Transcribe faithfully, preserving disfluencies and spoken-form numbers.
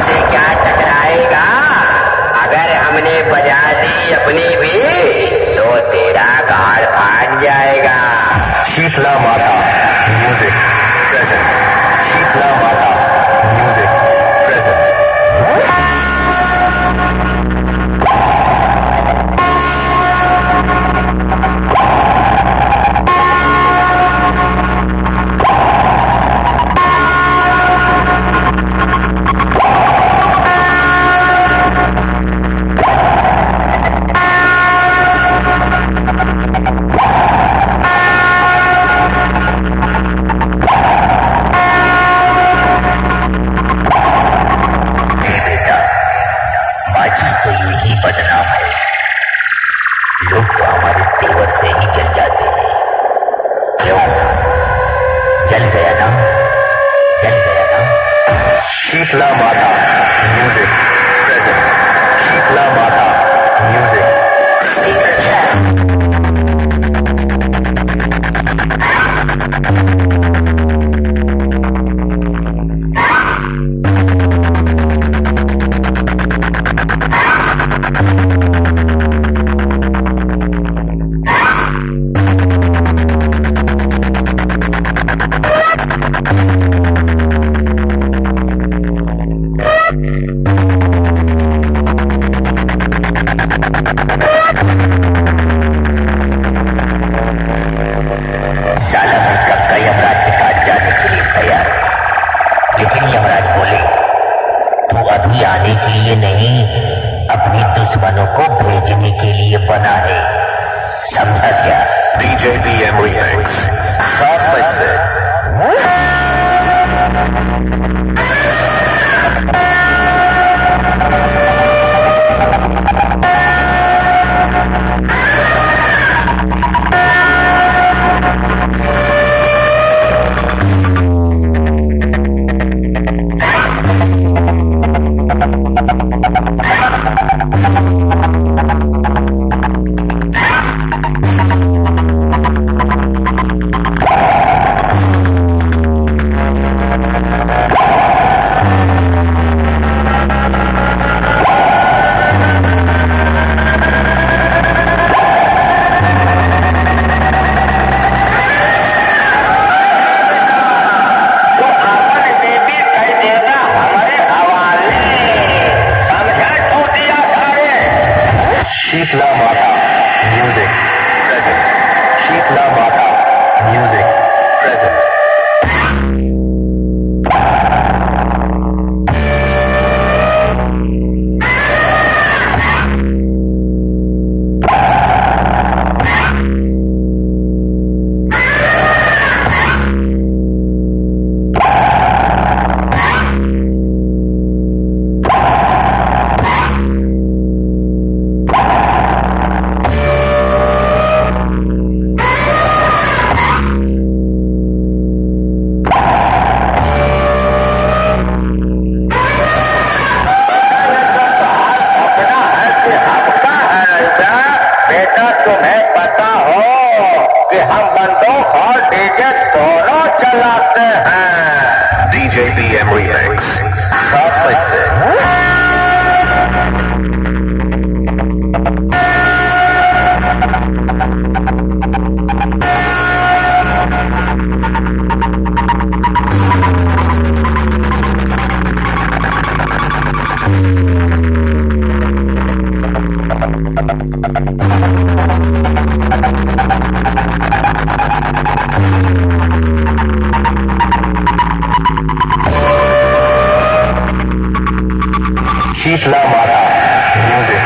से क्या टकराएगा? अगर हमने बजा दी अपनी भी तो तेरा गाड़ फाट जाएगा। शीतला माता म्यूजिक प्रेजेंट। शीतला माता म्यूजिक प्रेजेंट। बदनाम है, लोग तो हमारे तेवर से ही जल जाते हैं। क्यों? जल गया ना, जल गया ना। शीतला माता म्यूजिक प्रेजेंट। शीतला माता म्यूजिक आने के लिए नहीं, अपने दुश्मनों को भेजने के लिए बना है, समझा क्या? डीजे बी एम रीमिक्स सात बजे शीतला माता म्यूजिक प्रेजेंट। शीतला माता म्यूजिक प्रेजेंट। तुम्हें पता हो कि हम बंदूक और डीजे दोनों चलाते हैं। डीजे बी एम रीमिक्स सात बजे शीतला माता म्यूजिक